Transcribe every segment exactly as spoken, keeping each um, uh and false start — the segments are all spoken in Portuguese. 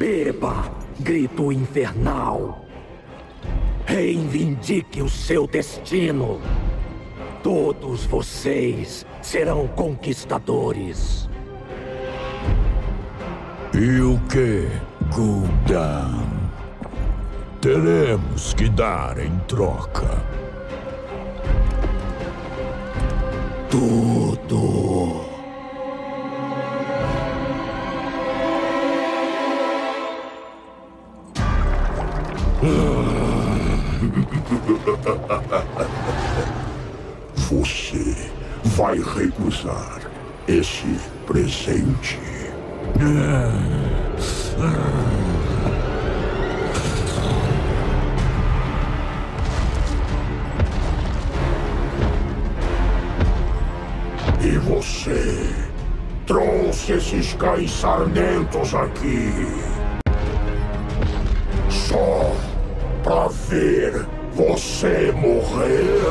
Beba, grito infernal. Reivindique o seu destino. Todos vocês serão conquistadores. E o que, Gul'dan? Teremos que dar em troca. Tudo. Você vai recusar esse presente. E você trouxe esses cães sarmentos aqui só pra ver você morrer?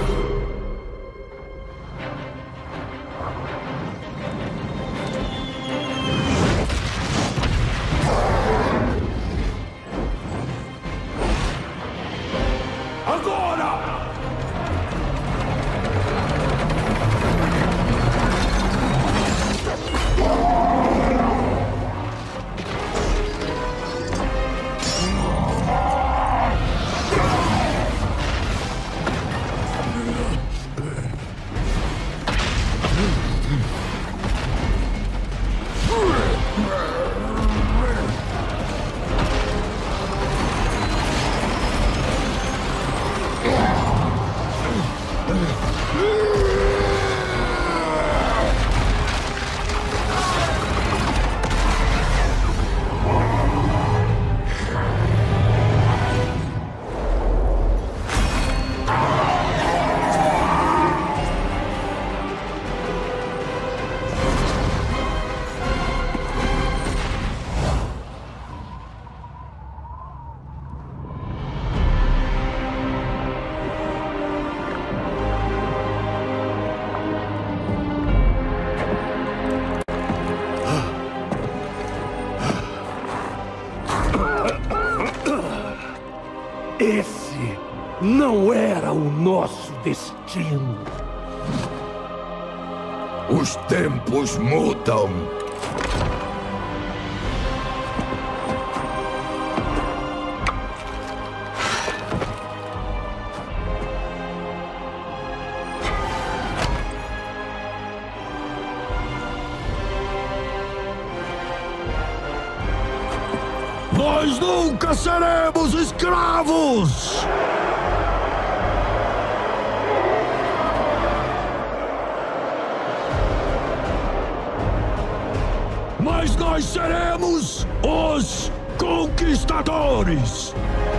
Esse não era o nosso destino. Os tempos mudam. Nós nunca seremos escravos! Mas nós seremos os conquistadores!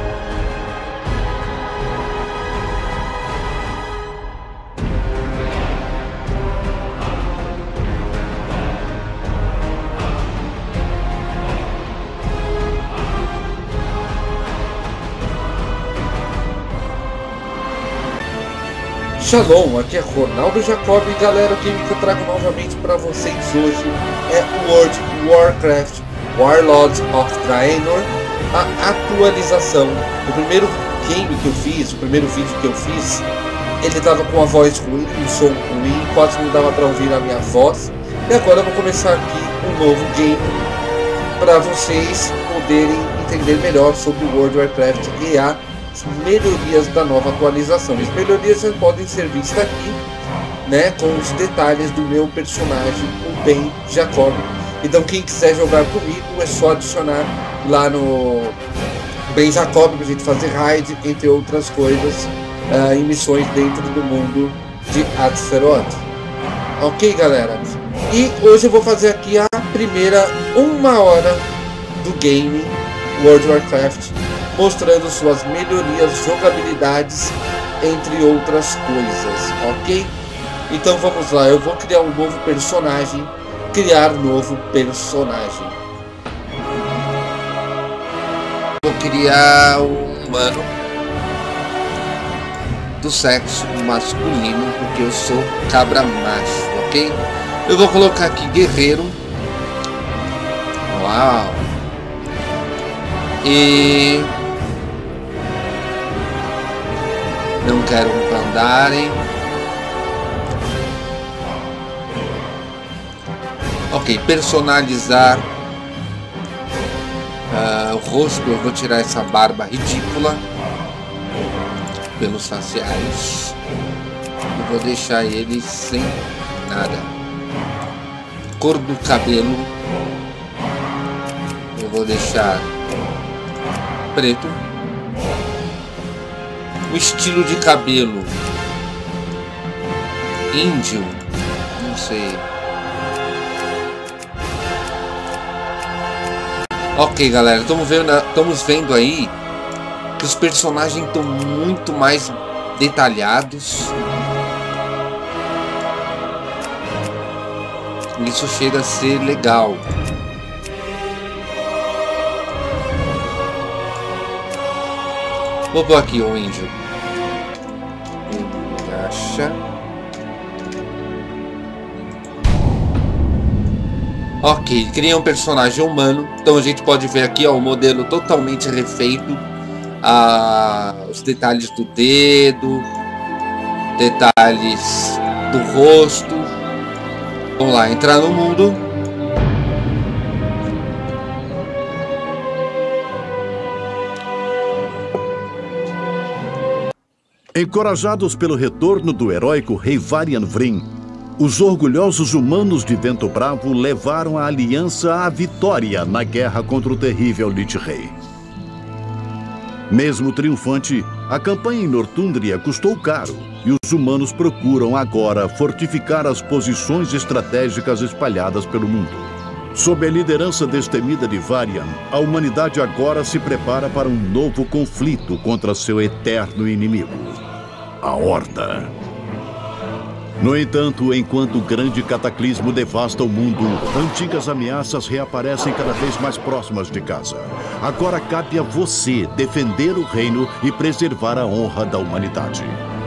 Shalom, aqui é Ronaldo Jacob e galera, o game que eu trago novamente para vocês hoje é World Warcraft Warlords of Draenor, a atualização. O primeiro game que eu fiz, o primeiro vídeo que eu fiz, ele tava com a voz ruim, um som ruim, quase não dava para ouvir a minha voz. E agora eu vou começar aqui um novo game para vocês poderem entender melhor sobre o World Warcraft e a melhorias da nova atualização. As melhorias já podem ser vistas aqui, né, com os detalhes do meu personagem, o Ben Jacob. Então quem quiser jogar comigo é só adicionar lá no Ben Jacob pra gente fazer raid, entre outras coisas, uh, em missões dentro do mundo de Azeroth. Ok, galera? E hoje eu vou fazer aqui a primeira uma hora do game World of Warcraft, mostrando suas melhorias, jogabilidades, entre outras coisas, ok? Então vamos lá, eu vou criar um novo personagem, criar novo personagem. Vou criar um humano do sexo masculino, porque eu sou cabra macho, ok? Eu vou colocar aqui guerreiro. Uau! E não quero um Pandaren. Ok, personalizar uh, o rosto. Eu vou tirar essa barba ridícula pelos faciais. Eu vou deixar ele sem nada. Cor do cabelo eu vou deixar preto. O estilo de cabelo índio, não sei. Ok, galera, estamos vendo, estamos vendo aí que os personagens estão muito mais detalhados. Isso chega a ser legal. Vou pôr aqui o índio. Encaixa. Ok, cria um personagem humano. Então a gente pode ver aqui ó, o modelo totalmente refeito. Ah, os detalhes do dedo, detalhes do rosto. Vamos lá, entrar no mundo. Encorajados pelo retorno do heróico rei Varian Vrin, os orgulhosos humanos de Vento Bravo levaram a aliança à vitória na guerra contra o terrível Lich Rei. Mesmo triunfante, a campanha em Northumbria custou caro e os humanos procuram agora fortificar as posições estratégicas espalhadas pelo mundo. Sob a liderança destemida de Varian, a humanidade agora se prepara para um novo conflito contra seu eterno inimigo, a Horda. No entanto, enquanto o grande cataclismo devasta o mundo, antigas ameaças reaparecem cada vez mais próximas de casa. Agora cabe a você defender o reino e preservar a honra da humanidade.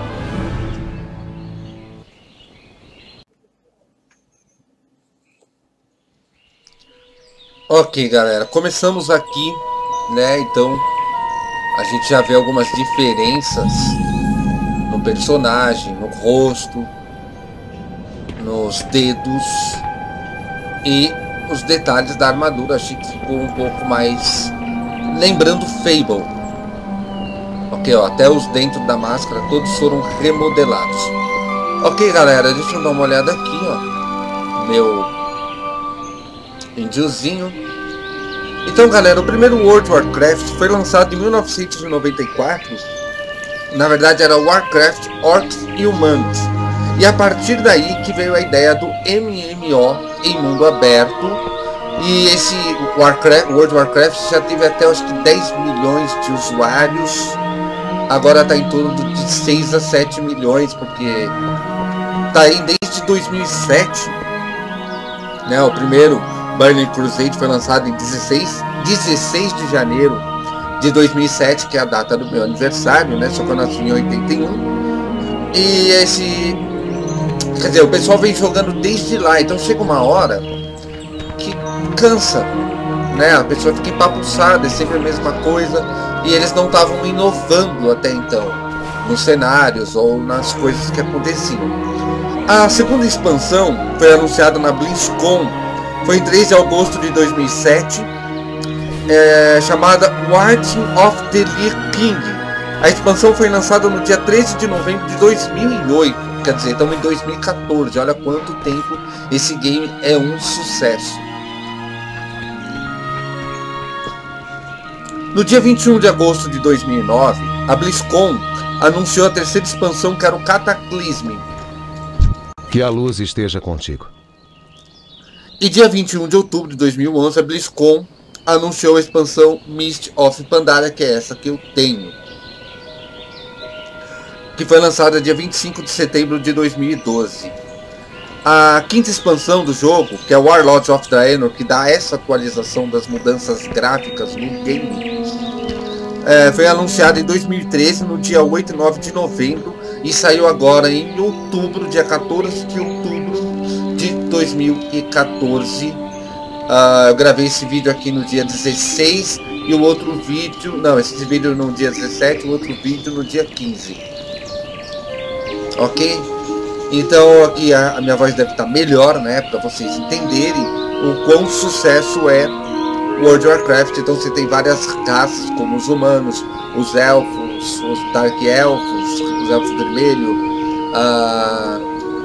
Ok, galera, começamos aqui, né? Então a gente já vê algumas diferenças no personagem, no rosto, nos dedos e os detalhes da armadura. Achei que ficou um pouco mais lembrando Fable. Ok, ó, até os dentro da máscara todos foram remodelados. Ok, galera, deixa eu dar uma olhada aqui, ó, meu índiozinho. Então, galera, o primeiro World of Warcraft foi lançado em mil novecentos e noventa e quatro. Na verdade era Warcraft Orcs e Humanos. E a partir daí que veio a ideia do M M O em mundo aberto. E esse Warcraft, World of Warcraft já teve até acho que dez milhões de usuários. Agora está em torno de seis a sete milhões, porque tá aí desde dois mil e sete. Né, o primeiro Burning Crusade foi lançado em dezesseis de janeiro de dois mil e sete, que é a data do meu aniversário, né? Só que eu nasci em oitenta e um. E esse... Quer dizer, o pessoal vem jogando desde lá, então chega uma hora que cansa, né? A pessoa fica empapuçada, é sempre a mesma coisa, e eles não estavam inovando até então nos cenários ou nas coisas que aconteciam. A segunda expansão foi anunciada na BlizzCon, foi em três de agosto de dois mil e sete, é, chamada Warding of the Lich King. A expansão foi lançada no dia treze de novembro de dois mil e oito, quer dizer, estamos em dois mil e quatorze, olha quanto tempo esse game é um sucesso. No dia vinte e um de agosto de dois mil e nove, a BlizzCon anunciou a terceira expansão, que era o Cataclysm. Que a luz esteja contigo. E dia vinte e um de outubro de dois mil e onze, a BlizzCon anunciou a expansão Mist of Pandaria, que é essa que eu tenho, que foi lançada dia vinte e cinco de setembro de dois mil e doze. A quinta expansão do jogo, que é Warlords of Draenor, que dá essa atualização das mudanças gráficas no game, é, foi anunciada em dois mil e treze, no dia oito e nove de novembro, e saiu agora em outubro, dia quatorze de outubro de dois mil e quatorze. Uh, eu gravei esse vídeo aqui no dia dezesseis E o outro vídeo, não, esse vídeo no dia dezessete, o outro vídeo no dia quinze. Ok? Então aqui a, a minha voz deve estar melhor, né? Para vocês entenderem o quão sucesso é World of Warcraft. Então você tem várias raças, como os humanos, os elfos, os Dark Elfos, os Elfos Vermelhos, uh,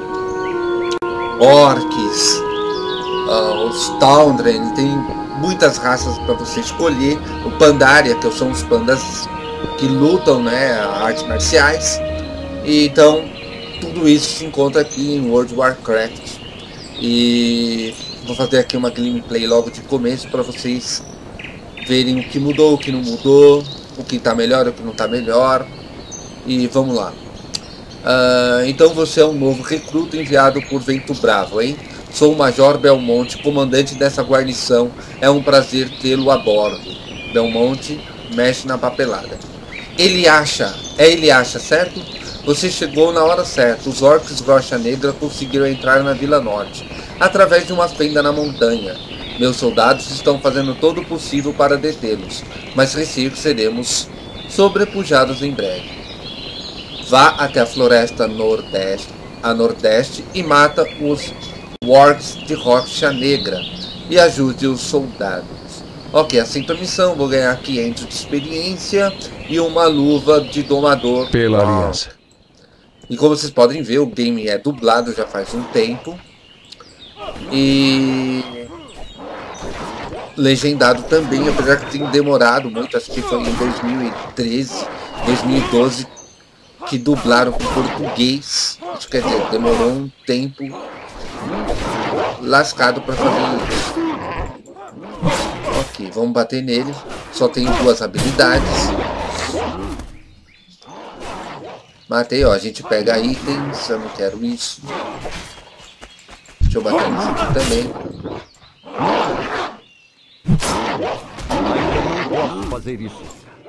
Orcs, uh, os Tundren, tem muitas raças para você escolher. O Pandaria, que são os pandas que lutam, né, artes marciais. E então tudo isso se encontra aqui em World of Warcraft. E vou fazer aqui uma gameplay logo de começo para vocês verem o que mudou, o que não mudou, o que está melhor, o que não está melhor. E vamos lá. Uh, então você é um novo recruta enviado por Vento Bravo, hein? Sou o Major Belmonte, comandante dessa guarnição. É um prazer tê-lo a bordo. Belmonte mexe na papelada. Ele acha, é ele acha, certo? Você chegou na hora certa. Os orcs Rocha Negra conseguiram entrar na Vila Norte através de uma fenda na montanha. Meus soldados estão fazendo todo o possível para detê-los, mas receio que seremos sobrepujados em breve. Vá até a floresta nordeste, a nordeste e mata os orcs de Rocha Negra e ajude os soldados. Ok, aceito a missão. Vou ganhar quinhentos de experiência e uma luva de domador pela aliança. E como vocês podem ver, o game é dublado já faz um tempo. E legendado também, apesar que tem demorado muito. Acho que foi em dois mil e treze, dois mil e doze que dublaram para o português. Isso quer dizer, demorou um tempo lascado para fazer isso. Ok, vamos bater nele. Só tenho duas habilidades. Matei, ó. A gente pega itens. Eu não quero isso. Deixa eu bater nisso aqui também. Eu não posso fazer isso.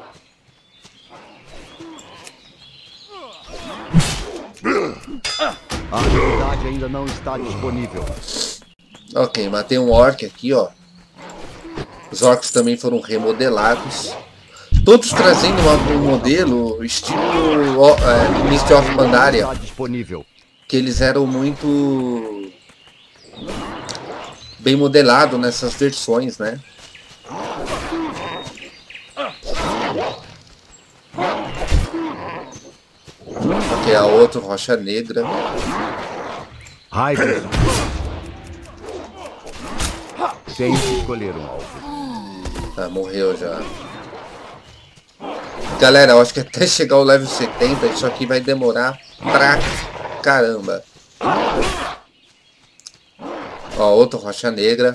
A habilidade ainda não está disponível. Ok, matei um orc aqui, ó. Os orcs também foram remodelados. Todos trazendo um modelo estilo ó, é, Mist of Pandaria. Que eles eram muito bem modelados nessas versões, né? Aqui é a outra Rocha Negra. Raiva. Tem que escolher um alvo. Tá, morreu já. Galera, eu acho que até chegar ao level setenta, isso aqui vai demorar pra caramba. Ó, outra Rocha Negra.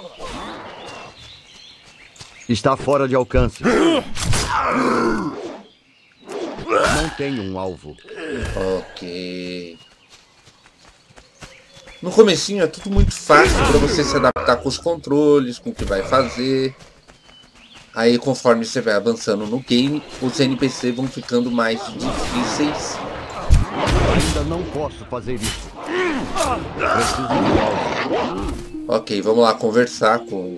Está fora de alcance. Não tem um alvo. Ok. No comecinho é tudo muito fácil para você se adaptar com os controles, com o que vai fazer. Aí conforme você vai avançando no game, os N P C vão ficando mais difíceis. Ainda não posso fazer isso. Preciso de um alvo. Ok, vamos lá conversar com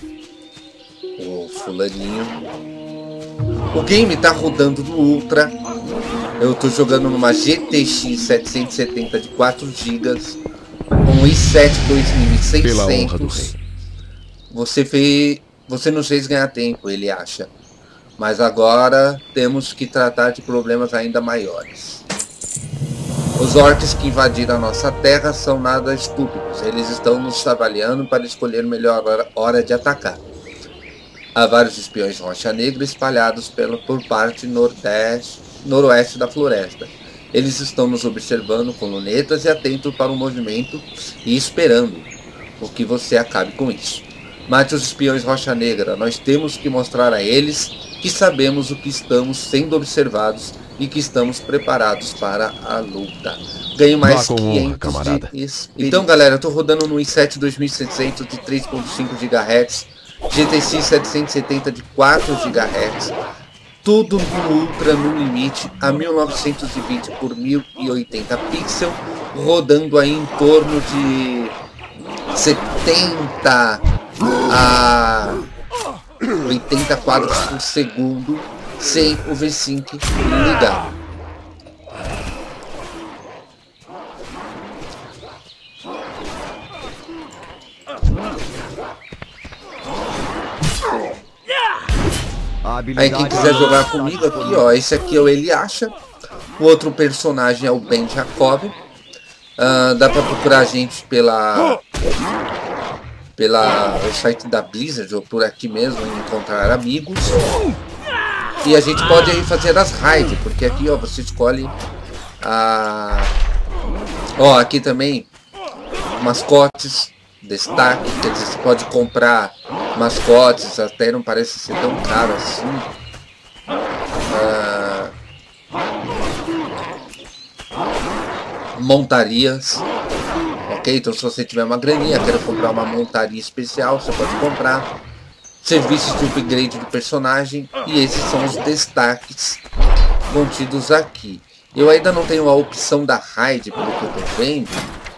o fulaninho. O game tá rodando no Ultra. Eu tô jogando numa G T X setecentos e setenta de quatro gigas. Um i sete dois mil e seiscentos. Você fez, você nos fez ganhar tempo, ele acha. Mas agora temos que tratar de problemas ainda maiores. Os orcs que invadiram a nossa terra são nada estúpidos. Eles estão nos avaliando para escolher a melhor hora, hora de atacar. Há vários espiões Rocha Negra espalhados pela, por parte nordeste, noroeste da floresta. Eles estão nos observando com lunetas e atentos para o movimento e esperando o que você acabe com isso. Mate os espiões Rocha Negra. Nós temos que mostrar a eles que sabemos o que estamos sendo observados e que estamos preparados para a luta. Ganho mais quinhentos honra, de experiência. Então galera, eu tô rodando no i sete dois mil e setecentos de três ponto cinco gigahertz, G T X setecentos e setenta de quatro gigahertz, tudo no Ultra no limite a mil novecentos e vinte por mil e oitenta pixels, rodando aí em torno de setenta a oitenta quadros por segundo sem o V cinco ligado. Aí quem quiser jogar comigo aqui, ó, esse aqui é o Eliasha. O outro personagem é o Ben Jacob. Uh, dá pra procurar a gente pela pela o site da Blizzard ou por aqui mesmo e encontrar amigos. E a gente pode aí fazer as raids, porque aqui, ó, você escolhe a... Ó, aqui também mascotes, destaque, quer dizer, você pode comprar mascotes, até não parece ser tão caro assim. Ah, montarias, ok? Então se você tiver uma graninha, quer comprar uma montaria especial, você pode comprar. Serviços de upgrade do personagem, e esses são os destaques contidos aqui. Eu ainda não tenho a opção da raid, pelo que eu tô vendo.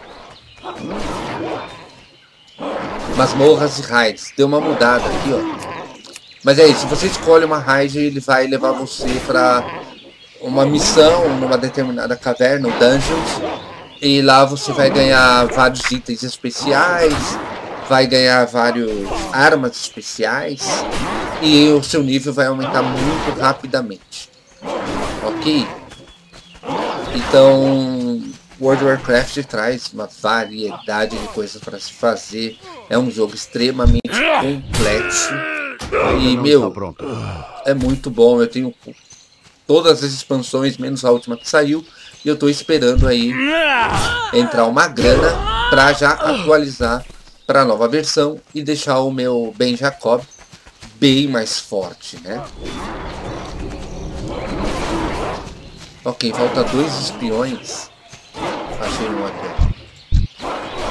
Masmorras e raids, deu uma mudada aqui, ó. Mas é isso, se você escolhe uma raid, ele vai levar você para uma missão numa determinada caverna, ou dungeons, e lá você vai ganhar vários itens especiais, vai ganhar várias armas especiais, e o seu nível vai aumentar muito rapidamente, ok? Então, World of Warcraft traz uma variedade de coisas para se fazer. É um jogo extremamente complexo. E, meu, é muito bom. Eu tenho todas as expansões, menos a última que saiu. E eu tô esperando aí entrar uma grana para já atualizar para a nova versão e deixar o meu Ben Jacob bem mais forte, né? Ok, falta dois espiões. Achei um aqui.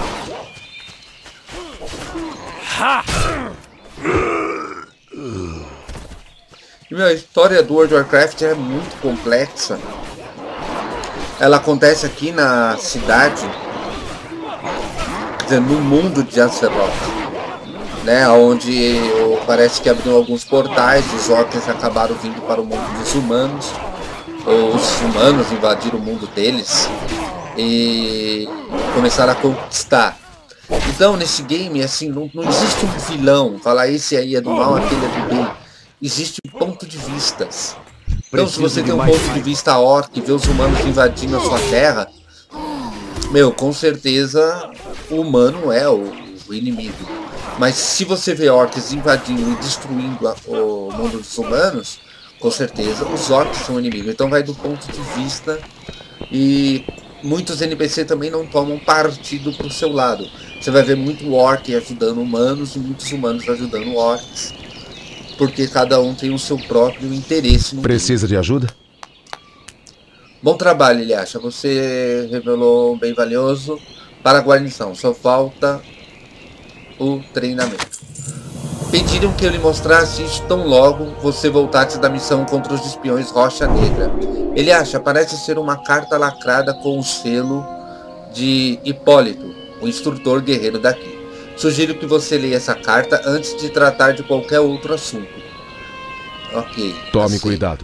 E, meu, a história do World of Warcraft é muito complexa. Ela acontece aqui na cidade, quer dizer, no mundo de Azeroth, né? Onde parece que abriu alguns portais, os orcs acabaram vindo para o mundo dos humanos. Os humanos invadiram o mundo deles e começaram a conquistar. Então nesse game, assim, não, não existe um vilão, falar esse aí é do mal, aquele é do bem. Existe ponto de vistas. Então se você tem um ponto de vista orc e vê os humanos invadindo a sua terra, meu, com certeza o humano é o, o inimigo. Mas se você vê orcs invadindo e destruindo a, o mundo dos humanos, com certeza os orcs são o inimigo. Então vai do ponto de vista, e muitos N P C também não tomam partido pro seu lado. Você vai ver muito orc ajudando humanos e muitos humanos ajudando orcs, porque cada um tem o seu próprio interesse no Precisa mundo. de ajuda? Bom trabalho, Eliasha. Você revelou bem valioso para a guarnição. Só falta o treinamento. Pediram que eu lhe mostrasse isso tão logo você voltasse da missão contra os espiões Rocha Negra. Eliasha, parece ser uma carta lacrada com o selo de Hipólito, o instrutor guerreiro daqui. Sugiro que você leia essa carta antes de tratar de qualquer outro assunto. Ok. Tome assim. cuidado.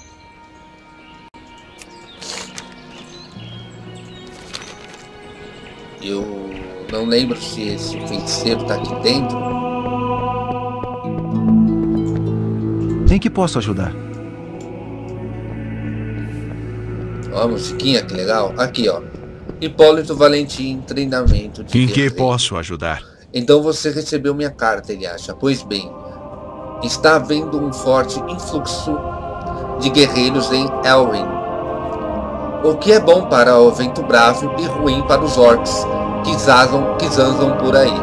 Eu não lembro se esse feiticeiro está aqui dentro. Em que posso ajudar? Ó, a musiquinha, que legal. Aqui, ó. Hipólito Valentim, treinamento de Em que guerreiro. posso ajudar? Então você recebeu minha carta, Eliasha. Pois bem, está havendo um forte influxo de guerreiros em Elwyn, o que é bom para o Vento Bravo e ruim para os orcs que zanzam, que zanzam por aí.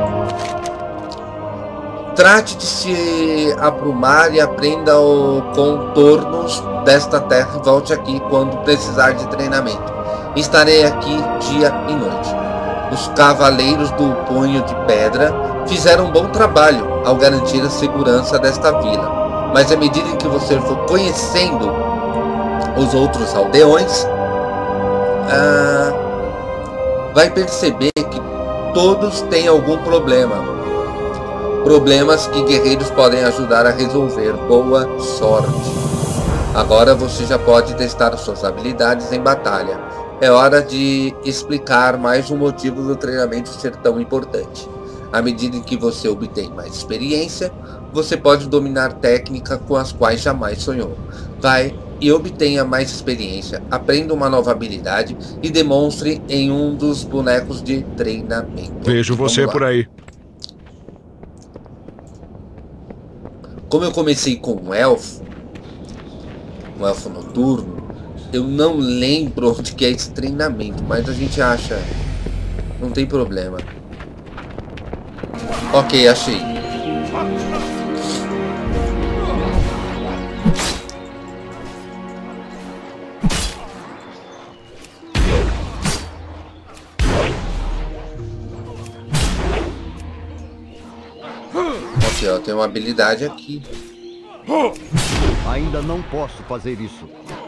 Trate de se aprumar e aprenda os contornos desta terra e volte aqui quando precisar de treinamento. Estarei aqui dia e noite. Os cavaleiros do Punho de Pedra fizeram um bom trabalho ao garantir a segurança desta vila, mas à medida em que você for conhecendo os outros aldeões, ah, vai perceber que todos têm algum problema. Problemas que guerreiros podem ajudar a resolver. Boa sorte. Agora você já pode testar suas habilidades em batalha. É hora de explicar mais um motivo do treinamento ser tão importante. À medida que você obtém mais experiência, você pode dominar técnicas com as quais jamais sonhou. Vai e obtenha mais experiência, aprenda uma nova habilidade e demonstre em um dos bonecos de treinamento. Vejo você por aí. Como eu comecei com um elfo, um elfo noturno, eu não lembro onde que é esse treinamento, mas a gente acha. Não tem problema. Ok, achei. Ok, ó, tem uma habilidade aqui. Ainda não posso fazer isso.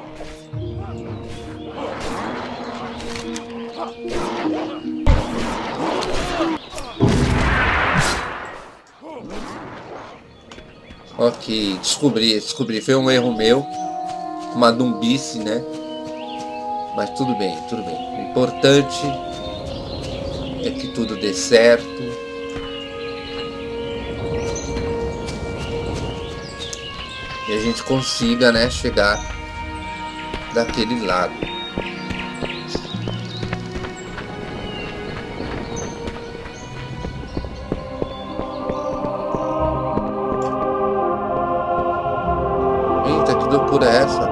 Ok, descobri, descobri. Foi um erro meu. Uma dumbice, né? Mas tudo bem, tudo bem. O importante é que tudo dê certo. E a gente consiga, né, chegar daquele lado. Eita, que loucura é essa?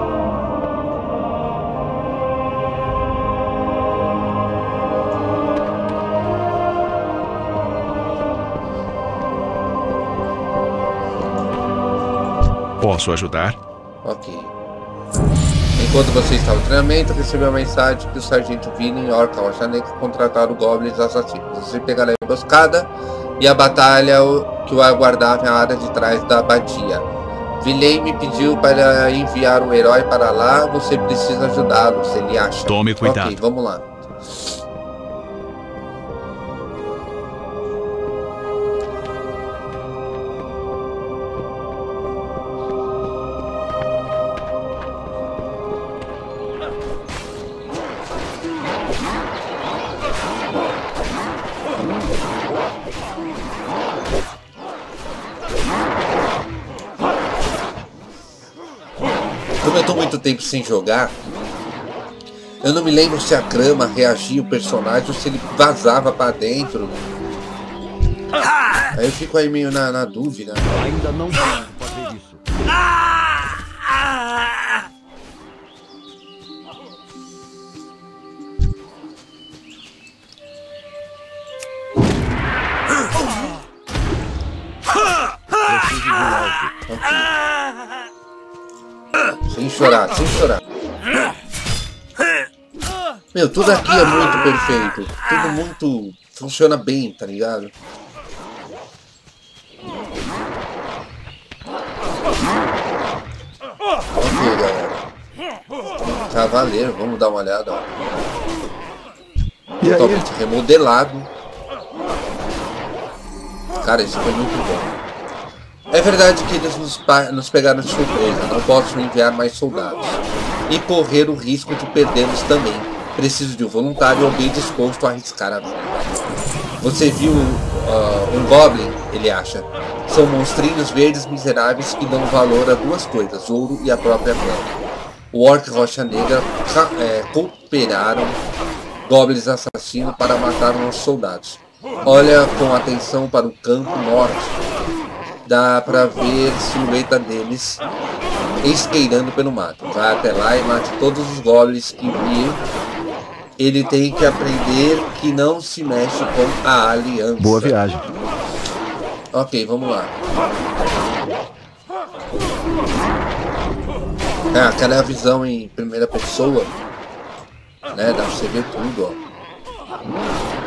Posso ajudar? Ok. Enquanto você estava no treinamento, recebeu a mensagem que o sargento Vini e Orca Rocha Negra contrataram goblins assassinos. Você pegará a emboscada e a batalha que o aguardava na área de trás da abadia. Vilei me pediu para enviar um herói para lá. Você precisa ajudá-lo, se ele acha. Tome cuidado. Ok, vamos lá. Como eu tô muito tempo sem jogar, eu não me lembro se a grama reagia o personagem ou se ele vazava pra dentro. Aí eu fico aí meio na, na dúvida. Ainda não posso fazer isso. Preciso de um alvo. Okay. Sem chorar, sem chorar. Meu, tudo aqui é muito perfeito. Tudo muito... funciona bem, tá ligado? Ok, galera. Cavaleiro, vamos dar uma olhada. Ó. Totalmente remodelado. Cara, isso foi muito bom. É verdade que eles nos, nos pegaram de surpresa. Não posso enviar mais soldados. E correr o risco de perdê-los também. Preciso de um voluntário ou bem disposto a arriscar a vida. Você viu uh, um Goblin? Ele acha. São monstrinhos verdes miseráveis que dão valor a duas coisas. Ouro e a própria pele. O Orc Rocha Negra é, cooperaram Goblins assassinos para matar nossos soldados. Olha com atenção para o campo norte. Dá pra ver a silhueta deles esqueirando pelo mato. Vai até lá e mate todos os goblins que vir. Ele tem que aprender que não se mexe com a aliança. Boa viagem. Ok, vamos lá. É, aquela é a visão em primeira pessoa. Né, dá pra você ver tudo, ó.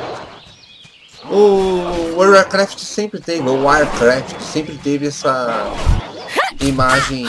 O Warcraft sempre teve, o Warcraft sempre teve essa imagem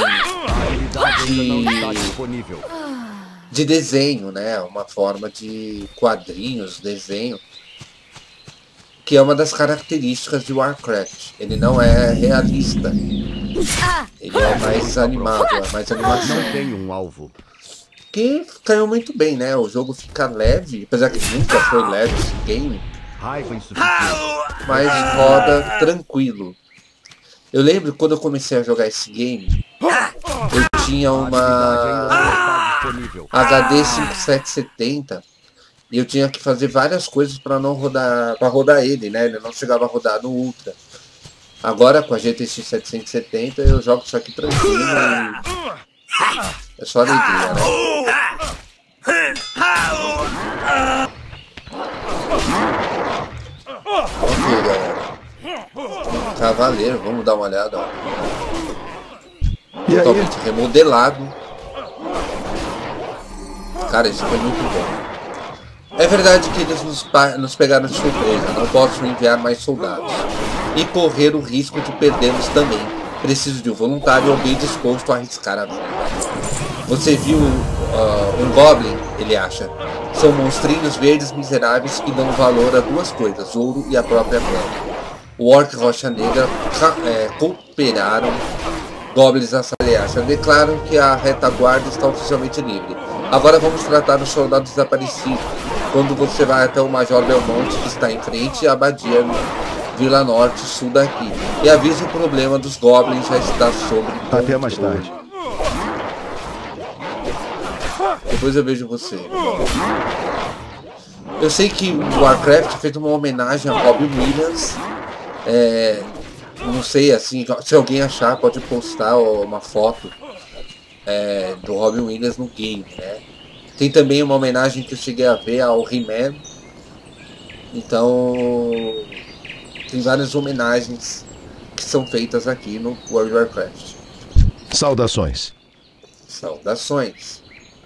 de, de desenho, né? Uma forma de quadrinhos, desenho. que é uma das características de Warcraft. Ele não é realista. Ele é mais animado, é mais animação. Não tem um alvo. Que caiu muito bem, né? O jogo fica leve, apesar que nunca foi leve esse game, Raiva insuficiente. mas roda tranquilo. Eu lembro quando eu comecei a jogar esse game, eu tinha uma H D cinquenta e sete setenta e eu tinha que fazer várias coisas para não rodar, para rodar ele, né? Ele não chegava a rodar no Ultra. Agora com a G T X setecentos e setenta eu jogo isso aqui tranquilo e é só alegria, né? Ok, galera. Cavaleiro, vamos dar uma olhada, ó. E aí? Totalmente remodelado. Cara, isso foi muito bom. É verdade que eles nos, nos pegaram de surpresa. Não posso enviar mais soldados e correr o risco de perdê-los também. Preciso de um voluntário ou bem disposto a arriscar a vida. Você viu uh, um Goblin? Ele acha. São monstrinhos verdes miseráveis que dão valor a duas coisas, ouro e a própria pele. O Orc Rocha Negra é, cooperaram. Goblins assalariados declaram que a retaguarda está oficialmente livre. Agora vamos tratar dos soldados desaparecidos. Quando você vai até o Major Belmonte, que está em frente à abadia Vila Norte, sul daqui. E avisa o problema dos Goblins já está sob controle. Até mais tarde. Depois eu vejo você. Eu sei que o Warcraft fez uma homenagem a Robin Williams. É, não sei, assim, se alguém achar, pode postar uma foto é, do Robin Williams no game, né? Tem também uma homenagem que eu cheguei a ver ao He-Man. Então, tem várias homenagens que são feitas aqui no World of Warcraft. Saudações. Saudações.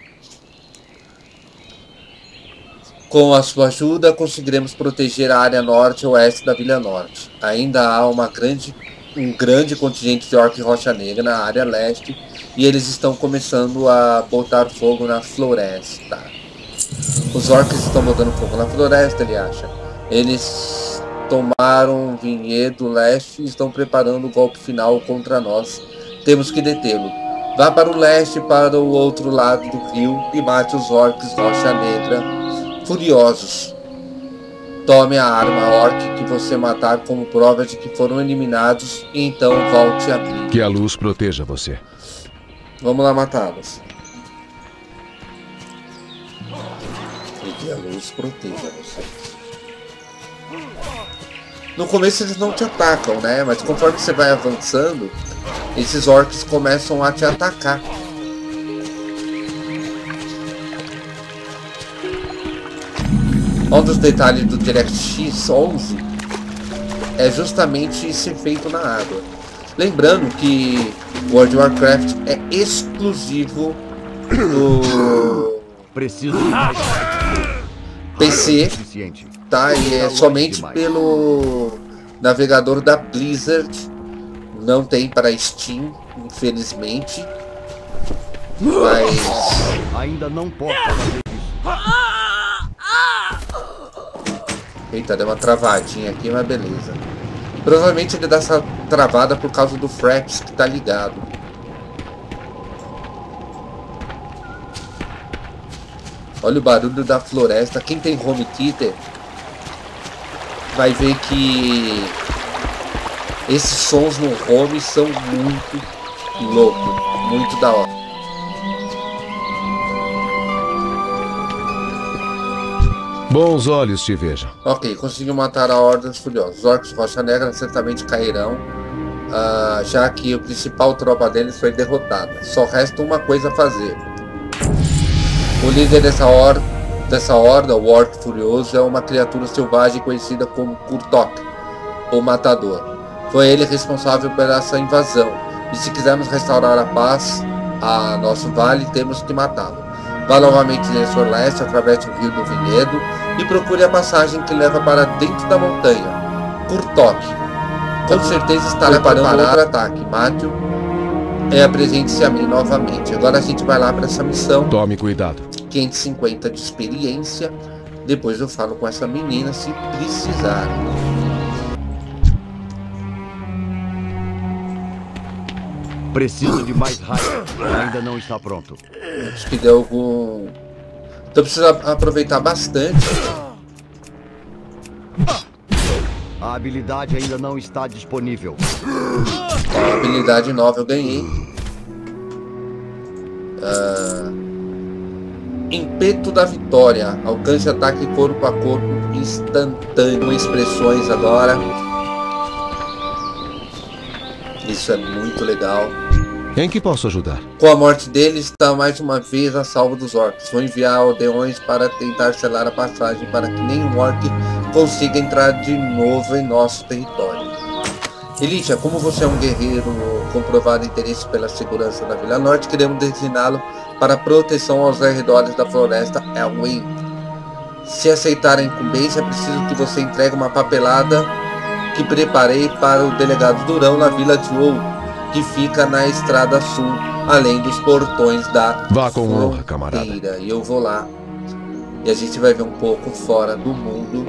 Com a sua ajuda, conseguiremos proteger a área norte e oeste da Vila Norte. Ainda há uma grande, um grande contingente de Orc Rocha Negra na área leste e eles estão começando a botar fogo na floresta. Os orcs estão botando fogo na floresta, ele acha. Eles tomaram Vinhedo Leste e estão preparando o golpe final contra nós. Temos que detê-lo. Vá para o leste, para o outro lado do rio e mate os orcs Rocha Negra furiosos. Tome a arma orc que você matar como prova de que foram eliminados e então volte a abrir. Que a luz proteja você. Vamos lá matá-los. E que a luz proteja você. No começo eles não te atacam, né? Mas conforme você vai avançando, esses orcs começam a te atacar. Um dos detalhes do DirectX onze é justamente esse efeito na água. Lembrando que World of Warcraft é exclusivo do Preciso de mais P C, suficiente. tá? E é somente pelo navegador da Blizzard. Não tem para Steam, infelizmente. Mas Ainda não posso fazer isso. eita, deu uma travadinha aqui, mas beleza. Provavelmente ele dá essa travada por causa do Fraps que tá ligado. Olha o barulho da floresta. Quem tem home theater vai ver que esses sons no home são muito loucos, muito da hora. Bons olhos te vejam. Ok, conseguiu matar a Horda dos Furiosos. Os Orcs Rocha Negra certamente cairão, uh, já que a principal tropa deles foi derrotada. Só resta uma coisa a fazer. O líder dessa, or dessa horda, o Orc Furioso, é uma criatura selvagem conhecida como Kurtok, o Matador. Foi ele responsável por essa invasão, e se quisermos restaurar a paz a nosso vale, temos que matá-lo. Vá novamente nesse leste, através do rio do Vinhedo, e procure a passagem que leva para dentro da montanha. Kurtok com certeza estará preparando outro ataque. Mate-o e apresente-se a mim novamente. Agora a gente vai lá para essa missão. Tome cuidado. quinhentos e cinquenta de experiência. Depois eu falo com essa menina se precisar. Preciso de mais raio. Ainda não está pronto. Acho que deu algum... Então precisa aproveitar bastante. A habilidade ainda não está disponível. A habilidade nova eu ganhei. Ah, Impeto da Vitória. Alcance ataque corpo a corpo instantâneo. Com expressões agora. Isso é muito legal. Em que posso ajudar? Com a morte dele, está mais uma vez a salvo dos orcs. Vou enviar aldeões para tentar selar a passagem para que nenhum orc consiga entrar de novo em nosso território. Elitia, como você é um guerreiro com provado interesse pela segurança da Vila Norte, queremos designá-lo para proteção aos arredores da floresta Elwyn. Se aceitar a incumbência, é preciso que você entregue uma papelada que preparei para o delegado Durão na Vila de Ouro, que fica na Estrada Sul, além dos portões da Vá com honra, camarada. E eu vou lá. E a gente vai ver um pouco fora do mundo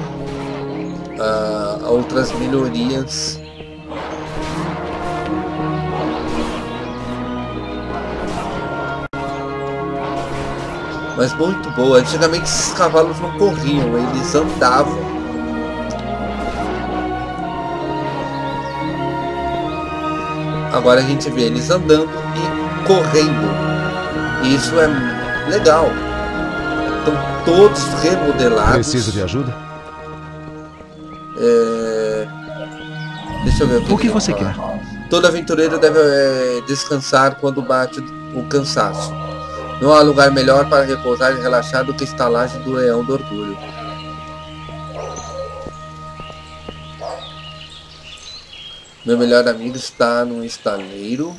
uh, outras melhorias. Mas muito boa. Antigamente esses cavalos não corriam, eles andavam. Agora a gente vê eles andando e correndo. E isso é legal. Estão todos remodelados. Preciso de ajuda? É... Deixa eu ver o que, O que que você fala. quer? Todo aventureiro deve é, descansar quando bate o cansaço. Não há lugar melhor para repousar e relaxar do que a estalagem do Leão do Orgulho. Meu melhor amigo está no estaleiro.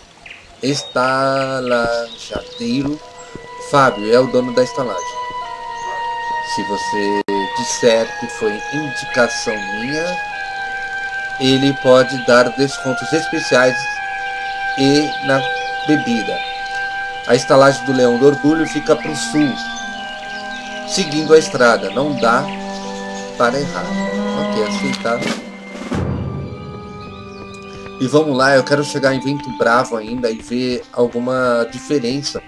Estalajadeiro. Fábio é o dono da estalagem. Se você disser que foi indicação minha, ele pode dar descontos especiais e na bebida. A estalagem do Leão do Orgulho fica para o sul, seguindo a estrada. Não dá para errar. Ok, aceitado. E vamos lá, eu quero chegar em Vento Bravo ainda e ver alguma diferença.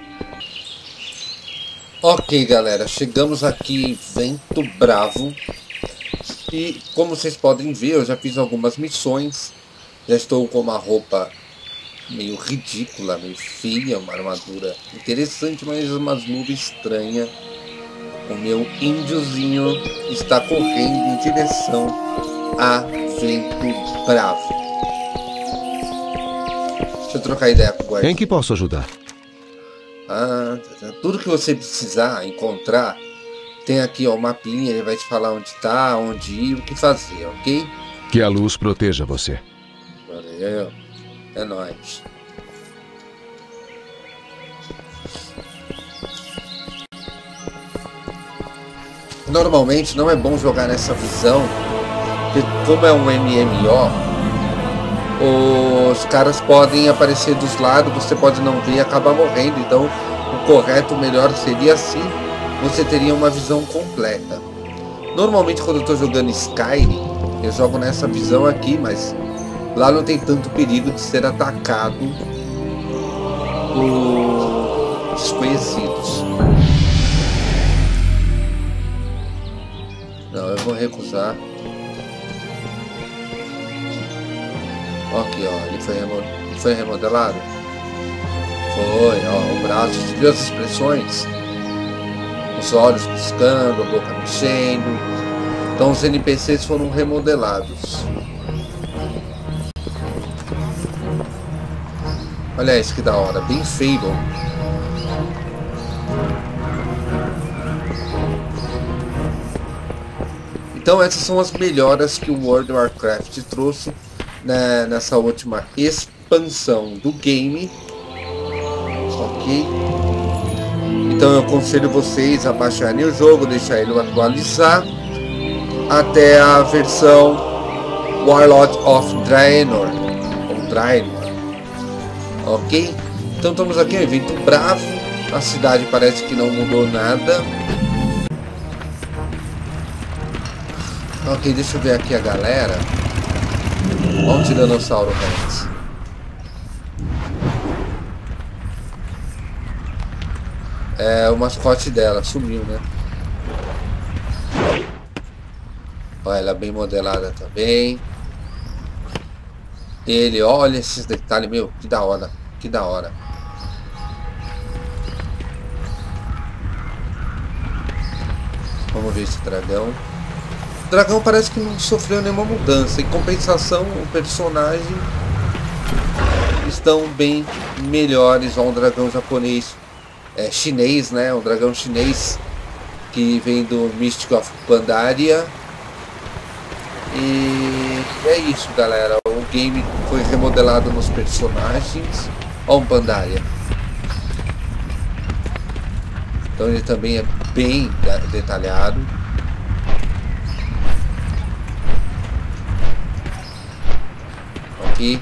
Ok, galera, chegamos aqui em Vento Bravo. E como vocês podem ver, eu já fiz algumas missões. Já estou com uma roupa meio ridícula, meio feia, uma armadura interessante, mas uma luva estranha. O meu índiozinho está correndo em direção a Vento Bravo. Deixa eu trocar ideia com o guarda. Em que posso ajudar? Ah, tudo que você precisar encontrar, tem aqui ó, o mapinha, ele vai te falar onde está, onde ir, o que fazer, ok? Que a luz proteja você. Valeu, é nóis. Normalmente não é bom jogar nessa visão, porque como é um M M O, os caras podem aparecer dos lados, você pode não ver e acabar morrendo. Então o correto, o melhor seria assim, você teria uma visão completa. Normalmente quando eu estou jogando Skyrim, eu jogo nessa visão aqui, mas lá não tem tanto perigo de ser atacado por desconhecidos. Não, eu vou recusar. Aqui, ó, ele foi, remo... foi remodelado. Foi, ó, o braço, você viu as expressões? Os olhos piscando, a boca mexendo. Então os N P Cs foram remodelados. Olha isso que da hora, bem feio. Então essas são as melhoras que o World of Warcraft trouxe Na, nessa última expansão do game, ok? Então eu aconselho vocês a baixarem o jogo, deixar ele atualizar até a versão Warlord of Draenor, ou Draenor, ok? Então estamos aqui em Vento Bravo, a cidade parece que não mudou nada. Ok, deixa eu ver aqui a galera. Olha o Tiranossauro Rex. É o mascote dela, sumiu, né? Olha, ela é bem modelada também. Ele, olha esses detalhes, meu, que da hora, que da hora. Vamos ver esse dragão. O dragão parece que não sofreu nenhuma mudança. Em compensação, o personagem estão bem melhores. Olha um dragão japonês, é, chinês, né? Um dragão chinês que vem do Mystic of Pandaria. E é isso, galera. O game foi remodelado nos personagens. Olha um Pandaria. Então ele também é bem detalhado. Aqui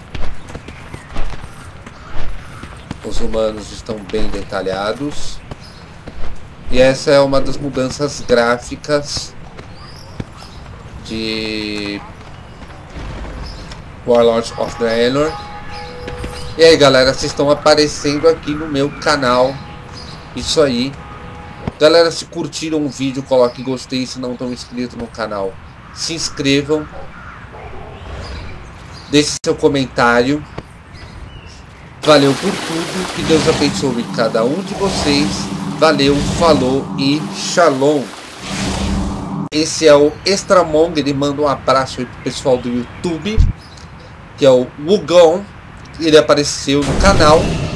os humanos estão bem detalhados. E essa é uma das mudanças gráficas de Warlords of Draenor. E aí, galera, vocês estão aparecendo aqui no meu canal. Isso aí. Galera, se curtiram o vídeo, coloquem gostei. Se não estão inscritos no canal, se inscrevam. Deixe seu comentário. Valeu por tudo. Que Deus abençoe cada um de vocês. Valeu, falou e shalom. Esse é o Extramong. Ele manda um abraço aí pro pessoal do YouTube, que é o Wugong. Ele apareceu no canal.